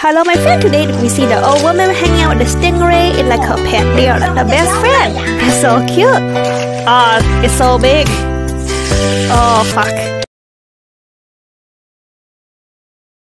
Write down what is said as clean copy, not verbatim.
Hello, my friend. Today we see the old woman hanging out with the stingray in like her pet. They are like the best friend. It's so cute. Oh, it's so big. Oh, fuck.